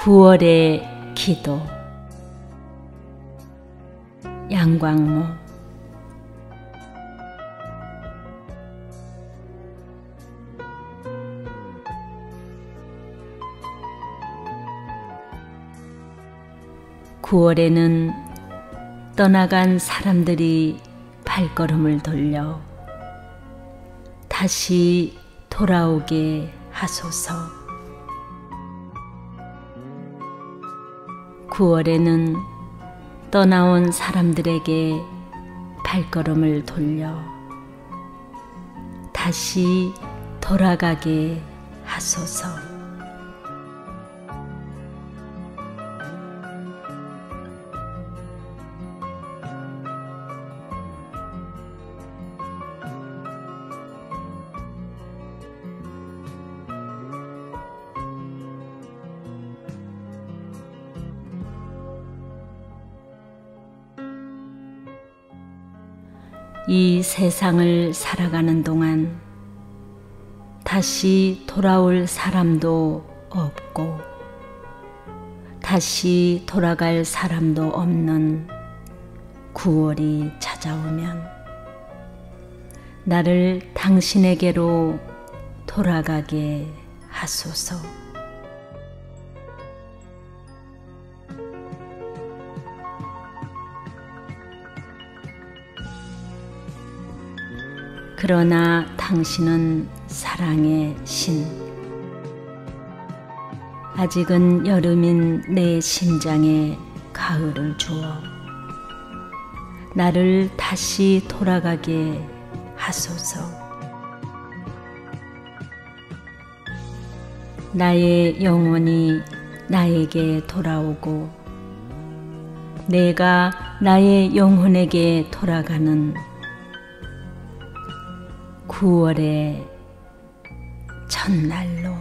9월의 기도. 양광모. (9월에는) 떠나간 사람들이 발걸음을 돌려 다시 돌아오게 하소서. (9월에는) 떠나온 사람들에게 발걸음을 돌려 다시 돌아가게 하소서. 이 세상을 살아가는 동안 다시 돌아올 사람도 없고 다시 돌아갈 사람도 없는 9월이 찾아오면 나를 당신에게로 돌아가게 하소서. 그러나 당신은 사랑의 신. 아직은 여름인 내 심장에 가을을 주어 나를 다시 돌아가게 하소서. 나의 영혼이 나에게 돌아오고 내가 나의 영혼에게 돌아가는 9월의 첫날로.